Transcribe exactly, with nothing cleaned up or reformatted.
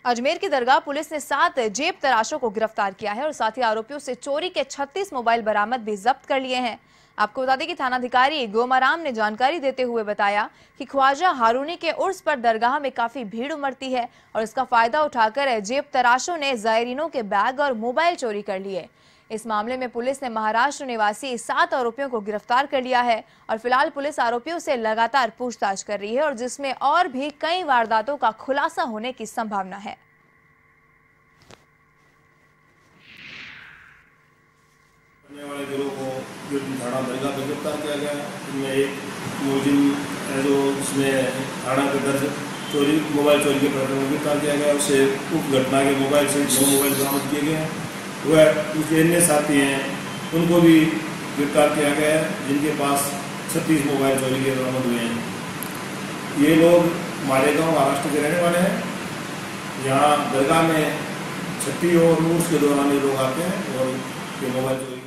अजमेर की दरगाह पुलिस ने सात जेब तराशों को गिरफ्तार किया है और साथ ही आरोपियों से चोरी के छत्तीस मोबाइल बरामद भी जब्त कर लिए हैं। आपको बता दें कि थानाधिकारी गोमाराम ने जानकारी देते हुए बताया कि ख्वाजा हारूनी के उर्स पर दरगाह में काफी भीड़ उमड़ती है और इसका फायदा उठाकर जेब तराशों ने जायरीनों के बैग और मोबाइल चोरी कर लिए। इस मामले में पुलिस ने महाराष्ट्र निवासी सात आरोपियों को गिरफ्तार कर लिया है और फिलहाल पुलिस आरोपियों से लगातार पूछताछ कर रही है और जिसमें और भी कई वारदातों का खुलासा होने की संभावना है। वाले गिरोह को जो थाना दरगाह पर गिरफ्तार किया गया, इनमें एक मुलजिम है जो उसमें थाना के दर्ज चोरी मोबाइल चोरी के प्रकरण में गिरफ्तार किया गया। उसे उक्त घटना के मोबाइल से दो मोबाइल बरामद किए गए हैं। वह उसके अन्य साथी हैं उनको भी गिरफ्तार किया गया है, जिनके पास छत्तीस मोबाइल चोरी के बरामद हुए हैं। ये लोग मालेगांव महाराष्ट्र के रहने वाले हैं। यहाँ दरगाह में छठी और उर्स के दौरान ये लोग आते हैं और ये मोबाइल चोरी